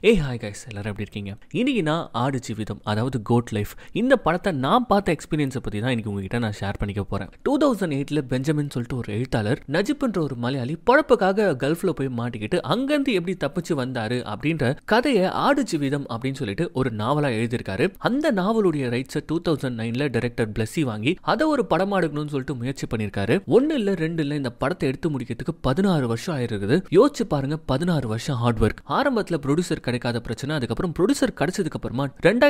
Hi guys, எல்லாரும் எப்படி இருக்கீங்க? இன்னைக்கு நான் ஆடுஜீவிதம், அதாவது கோட் லைஃப், இந்த படத்தை நான் பார்த்த எக்ஸ்பீரியன்ஸை பற்றி தான் இன்னைக்கு உங்ககிட்ட நான் ஷேர் பண்ணிக்க போகிறேன். 2008 பெஞ்சமின் சொல்லிட்டு ஒரு எழுத்தாளர் நஜிப்ன்ற ஒரு மலையாளி பொழப்புக்காக கல்ஃபில் போய் மாட்டிக்கிட்டு அங்கேருந்து எப்படி தப்பிச்சு வந்தாரு அப்படின்ற கதையை ஆடுஜீவிதம் அப்படின்னு சொல்லிட்டு ஒரு நாவலாக எழுதியிருக்காரு. அந்த நாவலுடைய ரைட்ஸை 2009 டைரக்டர் பிளஸ்ஸி வாங்கி அதை ஒரு படமா எடுக்கணும்னு சொல்லிட்டு முயற்சி பண்ணியிருக்காரு. 1 இல்ல 2 இல்ல, இந்த படத்தை எடுத்து முடிக்கிறதுக்கு 16 வருஷம் ஆயிருக்குது. யோசிச்சு பாருங்க, 16 வருஷம் ஹார்ட் ஒர்க். ஆரம்பத்தில் ப்ரொடியூசர் கிடைக்காத பிரச்சனை, அதுக்கப்புறம் ப்ரொடியூசர் கிடைச்சதுக்கு அப்புறமா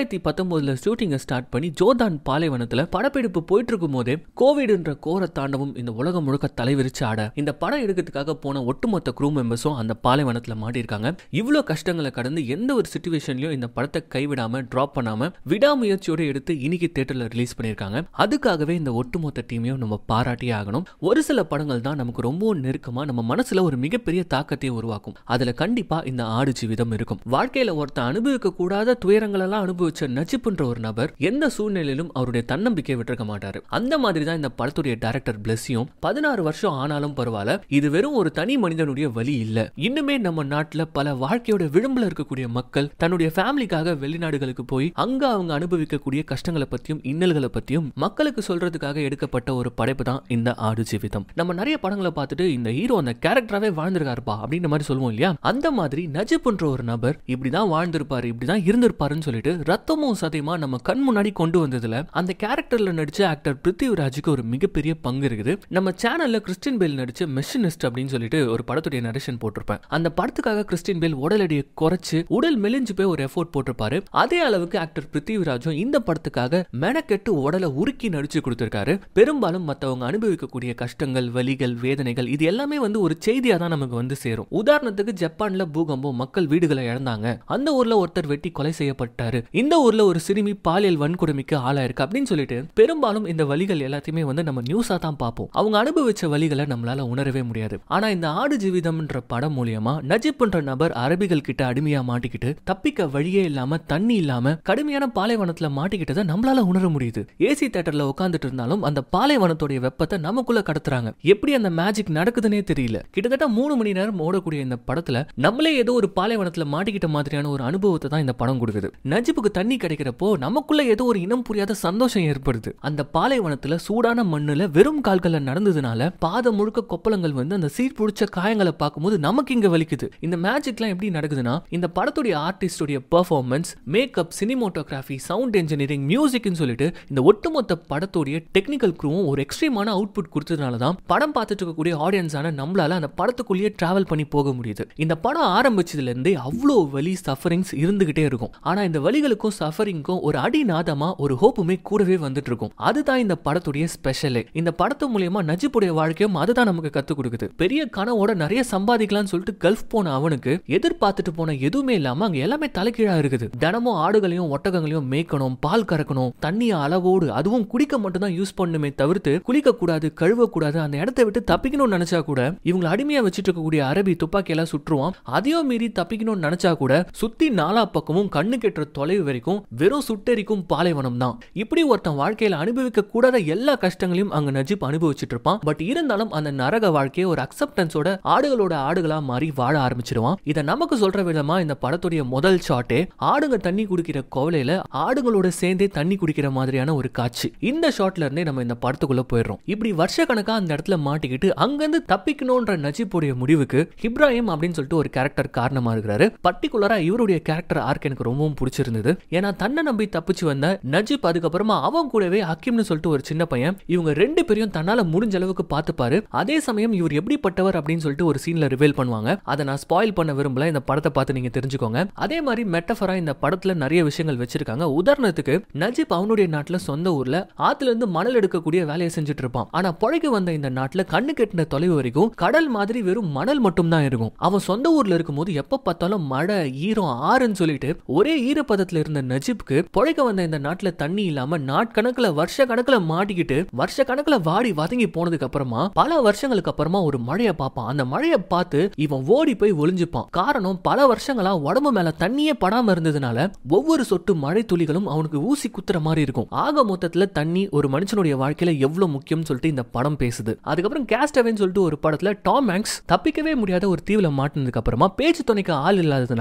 2019 ஷூட்டிங்கை ஸ்டார்ட் பண்ணி ஜோர்தான் பாலைவனத்துல படப்பிடிப்பு போயிட்டு இருக்கும் போதே கோவிட்ன்ற கோர தாண்டவம் இந்த உலகம் முழுக்க தலைவிரிச்சு ஆட இந்த படம் எடுக்கிறதுக்காக போன ஒட்டுமொத்த க்ரூ மெம்பர்ஸும் அந்த பாலைவனத்துல மாட்டிருக்காங்க. இவ்வளவு கஷ்டங்களை கடந்து எந்த ஒரு சிச்சுவேஷன்லயும் இந்த படத்தை கைவிடாம டிராப் பண்ணாம விடாமுயற்சியோட எடுத்து இன்னைக்கு தியேட்டர்ல ரிலீஸ் பண்ணிருக்காங்க. அதுக்காகவே இந்த ஒட்டுமொத்த டீமையும் நம்ம பாராட்டியே ஆகணும். ஒரு சில படங்கள் தான் நமக்கு ரொம்ப நெருக்கமா நம்ம மனசுல ஒரு மிகப்பெரிய தாக்கத்தை உருவாக்கும். அதுல கண்டிப்பா இந்த ஆடுஜீவிதம் இருக்கும். வாழ்க்கையில ஒருத்தன் அனுபவிக்க கூடாத துயரங்கள் எல்லாம் அனுபவிச்ச நஜிப்ன்ற ஒரு நபர் எந்த சூழ்நிலையிலும் அவருடைய தன்னம்பிக்கையை விட்டுருக்க மாட்டாரு. அந்த மாதிரி தான் இந்த படத்துடைய டைரக்டர் பிளஸ்ஸியும் 16 வருஷம் ஆனாலும் பரவாயில்ல, இது வெறும் ஒரு தனி மனிதனுடைய வழி இல்ல. இன்னுமே நம்ம நாட்டுல பல வாழ்க்கையோட விளிம்புல இருக்கக்கூடிய மக்கள் தன்னுடைய ஃபேமிலிக்காக வெளிநாடுகளுக்கு போய் அங்க அவங்க அனுபவிக்கக்கூடிய கஷ்டங்களை பத்தியும் இன்னல்களை பத்தியும் மக்களுக்கு சொல்றதுக்காக எடுக்கப்பட்ட ஒரு படைப்பு தான் இந்த ஆடுஜீவிதம். நம்ம நிறைய படங்களை பார்த்துட்டு இந்த ஹீரோ அந்த கேரக்டராவே வாழ்ந்திருக்காருப்பா அப்படின்ற மாதிரி சொல்லுவோம் இல்லையா? அந்த மாதிரி நஜிப்ன்ற ஒரு நபர் இப்படிதான் வாழ்ந்திருப்பாரு, இப்படிதான் இருந்திருப்பாருன்னு சொல்லிட்டு ரத்தமும் சதையுமா நம்ம கண் முன்னாடி கொண்டு வந்ததுல அந்த கேரக்டர்ல நடிச்ச ஆக்டர் பிருத்திவிராஜுக்கு ஒரு மிகப்பெரிய பங்கு இருக்குது. நம்ம சேனல்ல கிறிஸ்டின் பேல் நடிச்ச மெஷினிஸ்ட் அப்படின்னு சொல்லிட்டு ஒரு படத்துடைய நரேஷன் போட்டிருப்பேன். அந்த படத்துக்காக கிறிஸ்டின் பேல் உடல் எடையை குறைச்சு உடல் மெலிஞ்சு போய் ஒரு எஃபோர்ட் போட்டிருப்பாரு. அதே அளவுக்கு ஆக்டர் பிருத்திவிராஜும் இந்த படத்துக்காக மெனக்கெட்டு உடலை உருக்கி நடிச்சு கொடுத்திருக்காரு. பெரும்பாலும் மற்றவங்க அனுபவிக்கக்கூடிய கஷ்டங்கள், வலிகள், வேதனைகள் இது எல்லாமே ஒரு செய்தியா தான் நமக்கு சேரும். உதாரணத்துக்கு ஜப்பான்ல பூகம்பம், மக்கள் வீடுகளை இழந்தாங்க, அந்த ஊர்ல ஒருத்தர் வெட்டி கொலை செய்யப்பட்டாரு, இந்த ஊர்ல ஒரு சிறுமி பாலியல் வன்கொடுமைக்கு ஆளாயிருக்கு அப்படின்னு சொல்லிட்டு பெரும்பாலும் இந்த வலிகள் எல்லாத்தையுமே நம்ம நியூஸா தான் பார்ப்போம். அவங்க அனுபவிச்ச வலிகளை நம்மளால உணரவே முடியாது. ஆனா இந்த ஆடுஜீவிதம்ன்ற படம் மூலியமா நஜிப்ன்ற நபர் அரபிகள் கிட்ட அடிமையா மாட்டிக்கிட்டு தப்பிக்க வழியே இல்லாம, தண்ணி இல்லாம கடுமையான பாலைவனத்துல மாட்டிக்கிட்டதை நம்மளால உணர முடியுது. ஏசி தியேட்டர்ல உட்கார்ந்துட்டு இருந்தாலும் அந்த பாலைவனத்தோட வெப்பத்தை நமக்குள்ள கடத்துறாங்க. எப்படி அந்த மேஜிக் நடக்குதுன்னே தெரியல. கிட்டத்தட்ட 3 மணி நேரம் ஓடக்கூடிய இந்த படத்துல நம்மளே ஏதோ ஒரு பாலைவனத்துல மாட்டிக்கிட்ட மாதிரியான ஒரு அனுபவத்தை தான் இந்த படம் கொடுக்குது. நஜிப்புக்கு தண்ணி கிடைக்கிறப்போ நமக்குள்ள ஏதோ ஒரு இனம் புரியாத சந்தோஷம் ஏற்படுது. அந்த பாலைவனத்துல சூடான மண்ணுல வெறும் கால்கள நடந்ததுனால பாதம் முழுக்க கொப்பளங்கள் அந்த சீட் பிடிச்ச காயங்களை பார்க்கும்போது நமக்கு இங்க வலிக்குது. இந்த மேஜிக்லாம் எப்படி நடக்குதுன்னா, இந்த படத்துடைய ஆர்டிஸ்டுடைய performance, makeup, cinematography, sound engineering, மியூசிக்னு சொல்லிட்டு இந்த ஒட்டுமொத்த படத்துடைய டெக்னிக்கல் க்ரூவும் ஒரு எக்ஸ்ட்ரீமான அவுட்புட் கொடுத்ததுனால தான் படம் பார்த்துட்டு இருக்கக்கூடிய ஆடியன்ஸான நம்மளால அந்த படத்துக்குள்ளேயே டிராவல் பண்ணி போக முடியுது. இந்த படம் ஆரம்பிச்சதுல இருந்தே அவ்வளோ வலி, சஃபரிங்ஸ் இருந்துகிட்டே இருக்கும். ஆனா இந்த வலிகளுக்கும் சஃபரிங்கும் ஒரு அடிநாதமா ஒரு ஹோப்புமே கூடவே வந்துட்டு இருக்கும். அதுதான் இந்த படத்துடைய ஸ்பெஷலே. இந்த படத்து மூலமா நஜிப்புடைய வாழ்க்கையும் அதுதான் நமக்கு கத்து கொடுக்குது. பெரிய கனவோட நிறைய சம்பாதிக்கலாம்னு சொல்லிட்டு கல்ஃப் போன அவனுக்கு எதிர்பார்த்துட்டு போன எதுவுமே இல்லாம அங்க எல்லாமே தலைகீழா இருக்குது. தினமும் ஆடுகளையும் ஒட்டகங்களையும் மேய்க்கணும், பால் கறக்கணும், தண்ணிய அளவோடு அதுவும் குடிக்க மட்டும் தான் யூஸ் பண்ணுமே தவிர்த்து குளிக்க கூடாது, கழுவ கூடாது. அந்த இடத்தை விட்டு தப்பிக்கணும்னு நினைச்சா கூட இவங்களை அடிமையா வச்சிட்டு இருக்கக்கூடிய அரபி துப்பாக்கி எல்லாம் சுற்றுவான். அதையும் மீறி தப்பிக்கணும்னு நினைச்சா கூட சுத்தி நாலா பக்கமும் கண்ணு கெட்டுற தொலைவு வரைக்கும் வெறும் சுட்டெரிக்கும் பாலைவனம் தான். இப்படி ஒருத்தன் வாழ்க்கையில அனுபவிக்க கூடாத எல்லா கஷ்டங்களையும் அங்க நஜிப் அனுபவிச்சுட்டு இருப்பான். பட் இருந்தாலும் அந்த நரக வாழ்க்கையை ஒரு அக்செப்டன்ஸோட ஆடுகளோட ஆடுகளா மாறி வாழ ஆரம்பிச்சிருவான். இதை நமக்கு சொல்ற விதமா இந்த படத்துடைய முதல் ஷாட்டே ஆடுங்க தண்ணி குடிக்கிற கோவலையில ஆடுகளோட சேர்ந்தே தண்ணி குடிக்கிற மாதிரியான ஒரு காட்சி. இந்த ஷாட்ல இருந்தே நம்ம இந்த படத்துக்குள்ள போயிடுறோம். இப்படி வருஷ கணக்கா அந்த இடத்துல மாட்டிக்கிட்டு அங்கிருந்து தப்பிக்கணும்ன்ற நஜிப்புடைய முடிவுக்கு இப்ராஹிம் அப்படின்னு சொல்லிட்டு ஒரு கேரக்டர் காரணமா இருக்கிறாரு. பர்டிகுலரா இவருடைய கேரக்டர் ஆர்க் எனக்கு ரொம்பவும் பிடிச்சிருந்தது. ஏன்னா தன்னை நம்பி தப்பிச்சு வந்த நஜிப் அதுக்கப்புறமா அவன் கூடவே ஹக்கீம்னு சொல்லிட்டு ஒரு சின்ன பையன், இவங்க 2 பேரையும் தன்னால முடிஞ்ச அளவுக்கு பார்த்துப்பாரு. அதே சமயம் இவர் எப்படிப்பட்டவர் அப்படின்னு சொல்லிட்டு ஒரு சீன்ல ரிவீல் பண்ணுவாங்க. அதை நான் ஸ்பாயில் பண்ண விரும்பல, இந்த படத்தை பார்த்து நீங்க தெரிஞ்சுக்கோங்க. அதே மாதிரி மெட்டஃபரா இந்த படத்துல நிறைய விஷயங்கள் வச்சிருக்காங்க. உதாரணத்துக்கு நஜிப் அவனுடைய நாட்டுல சொந்த ஊர்ல ஆத்துல இருந்து மணல் எடுக்கக்கூடிய வேலையை செஞ்சுட்டு இருப்பான். ஆனா பொழைக்க வந்த இந்த நாட்டுல கண்ணு கெட்டின தொலைவு வரைக்கும் கடல் மாதிரி வெறும் மணல் மட்டும் தான் இருக்கும். அவன் சொந்த ஊர்ல இருக்கும்போது எப்ப பார்த்தாலும் மழை, ஈரம், ஆறுன்னு சொல்லிட்டு ஒரே ஈரப்பதத்துல இருந்த நஜிப்க்கு பொழைக்க வந்த இந்த நாட்டுல தண்ணி இல்லாம நாட்கணக்குல வருஷ கணக்குல மாட்டிக்கிட்டு வருஷ கணக்குல வாடி வதங்கி போனதுக்கு அப்புறமா பல வருஷங்களுக்கு அப்புறமா ஒரு மழையை பார்ப்பான். அந்த மழையை பார்த்து இவன் ஓடி போய் ஒளிஞ்சுப்பான். காரணம், பல வருஷங்களா உடம்பு மேல தண்ணியே படாம இருந்ததுனால ஒவ்வொரு சொட்டு மழை துளிகளும் அவனுக்கு ஊசி குத்துற மாதிரி இருக்கும். ஆக மொத்தத்துல தண்ணி ஒரு மனுஷனுடைய வாழ்க்கையில எவ்வளவு முக்கியம் சொல்லிட்டு இந்த படம் பேசுது. அதுக்கப்புறம் கேஸ்டவேன்னு சொல்லிட்டு ஒரு படத்துல டாம் ஹாங்க்ஸ் தப்பிக்கவே முடியாத ஒரு தீவுல மாட்டினதுக்கு அப்புறமா பேச்சு துணைக்கு ஆள் இல்லாததுனால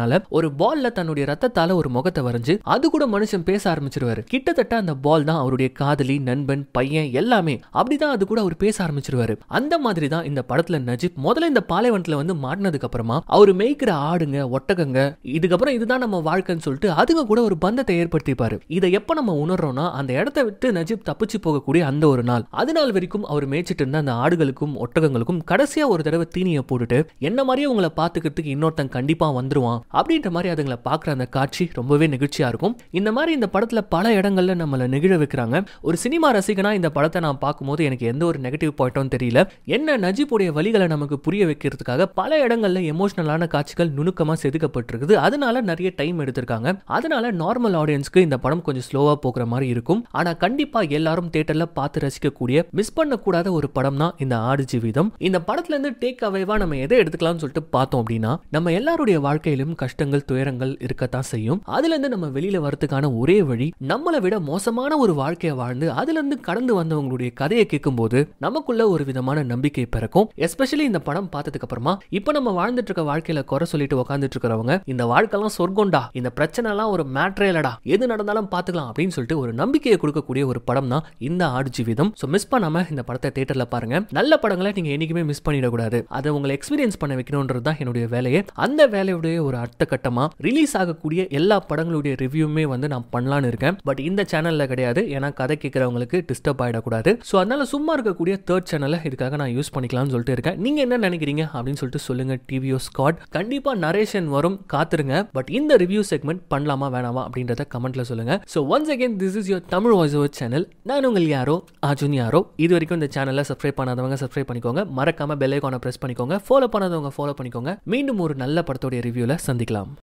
முடியாதனால ஒரு பால்ல தன்னுடைய ரத்தத்தால ஒரு முகத்தை வரைஞ்சு அது கூட மனுஷன் பேச ஆரம்பிச்சிருவாரு. கிட்டத்தட்ட அந்த பால் தான் அவருடைய காதலி, நண்பன், பையன் எல்லாமே. அப்படிதான் அது கூட அவர் பேச ஆரம்பிச்சிருவாரு. அந்த மாதிரி தான் இந்த படத்துல நஜிப் முதல்ல இந்த பாலைவனத்துல வந்து மாட்டினதுக்கு அப்புறமா அவர் மேய்க்கிற ஆடுங்க, ஒட்டகங்க, இதுக்கப்புறம் இதுதான் நம்ம வாழ்க்கைன்னு சொல்லிட்டு அதுங்க கூட ஒரு பந்தத்தை ஏற்படுத்திப்பாரு. இதை எப்ப நம்ம உணர்றோம்னா அந்த இடத்தை விட்டு நஜிப் தப்பிச்சு போகக்கூடிய அந்த ஒரு நாள். அது நாள் வரைக்கும் அவர் மேய்ச்சிட்டு இருந்த அந்த ஆடுகளுக்கும் ஒட்டகங்களுக்கும் கடைசியா ஒரு தடவை தீனியை போட்டுட்டு என்ன மாதிரியே உங்களை பாத்துக்கிறதுக்கு இன்னொருத்தன் கண்டிப்பா வந்துருவான் அப்படின்ற மாதிரி அதுங்களை பாக்குற அந்த காட்சி ரொம்பவே நெகிழ்ச்சியா இருக்கும். இந்த மாதிரி இந்த படத்துல பல இடங்கள்ல நம்மள நெகிழ வைக்கிறாங்க. ஒரு சினிமா ரசிகனா இந்த படத்தை நான் பார்க்கும்போது எனக்கு எந்த ஒரு நெகட்டிவ் பாயிண்டும் தெரியல. என்ன நஜிப்புடைய வழிகளை நமக்கு புரிய வைக்கிறதுக்காக பல இடங்கள்ல எமோஷனலான காட்சிகள் நுணுக்கமா செதுக்கப்பட்டிருக்குது. அதனால நிறைய டைம் எடுத்திருக்காங்க. அதனால நார்மல் ஆடியன்ஸ்க்கு இந்த படம் கொஞ்சம் ஸ்லோவா போகிற மாதிரி இருக்கும். ஆனா கண்டிப்பா எல்லாரும் தியேட்டர்ல பார்த்து ரசிக்கக்கூடிய மிஸ் பண்ணக்கூடாத ஒரு படம் தான் இந்த ஆடு ஜீவிதம். இந்த படத்துல இருந்து டேக் அவேவா நம்ம எதை எடுத்துக்கலாம்னு சொல்லிட்டு பார்த்தோம் அப்படின்னா நம்ம எல்லாருடைய வாழ்க்கையிலும் கஷ்டங்கள், துயரங்கள் இருக்கத்தான் செய்யும். அதுல இருந்து நம்ம வெளியில வரதுக்கான ஒரே வழி நம்மளை விட மோசமான ஒரு வாழ்க்கையை வாழ்ந்து அதுல இருந்து கடந்து வந்தவங்களுடைய கதையை கேட்கும்போது நமக்குள்ள ஒரு விதமான நம்பிக்கை பிறக்கும். எஸ்பெஷலி இந்த படம் பார்த்ததுக்கு அப்புறமா இப்ப நம்ம வாழ்ந்துட்டு இருக்க வாழ்க்கையில குறை சொல்லிட்டு உட்காந்துட்டு இருக்கிறவங்க இந்த வாழ்க்கைலாம் சொர்க்கம்டா, இந்த பிரச்சனை எல்லாம் ஒரு மேட்ரே இல்லடா, எது நடந்தாலும் பாத்துக்கலாம் அப்படின்னு சொல்லிட்டு ஒரு நம்பிக்கையை கொடுக்கக்கூடிய ஒரு படம் தான் இந்த ஆடு ஜீவிதம். சோ மிஸ் பண்ணாம இந்த படத்தை தியேட்டர்ல பாருங்க. நல்ல படங்களை நீங்க என்னைக்குமே மிஸ் பண்ணிடக்கூடாது. அதை உங்களை எக்ஸ்பீரியன்ஸ் பண்ண வைக்கணும்ன்றது தான் என்னுடைய வேலையே. அந்த வேலையுடைய ஒரு அடுத்த கட்டமா ரிலீஸ் ஆகக்கூடிய எல்லா படங்களுடைய ரிவ்யூமே வந்து நான் பண்ணலான்னு இருக்கேன். பட் இந்த சேனல்ல கிடையாது, ஏன்னா கதை கேட்கறவங்களுக்கு டிஸ்டர்ப் ஆயிடக்கூடாது. ஸோ அதனால சும்மா இருக்கக்கூடிய தேர்ட் சேனலை இதுக்காக நான் யூஸ் பண்ணிக்கலாம்னு சொல்லிட்டு இருக்கேன். நீங்க என்ன நினைக்கிறீங்க அப்படின்னு சொல்லிட்டு சொல்லுங்க. டிவிஓ ஸ்காட் கண்டிப்பா நரேஷன் வரும், காத்துருங்க. பட் இந்த ரிவ்யூ செக்மெண்ட் பண்ணலாமா வேணாமா அப்படின்றத கமெண்ட்ல சொல்லுங்க. So once again this is your Tamil voice over channel. நான் உங்கள் யாரோ அர்ஜுன் யாரோ. இது வரைக்கும் இந்த சேனலை சப்ஸ்கிரைப் பண்ணாதவங்க சப்ஸ்கிரைப் பண்ணிக்கோங்க. மறக்காம பெல் ஐகானை பிரஸ் பண்ணிக்கோங்க. ஃபாலோ பண்ணாதவங்க ஃபாலோ பண்ணிக்கோங்க. மீண்டும் ஒரு நல்ல படத்தோட ரிவ்யூல சந்திக்கலாம்.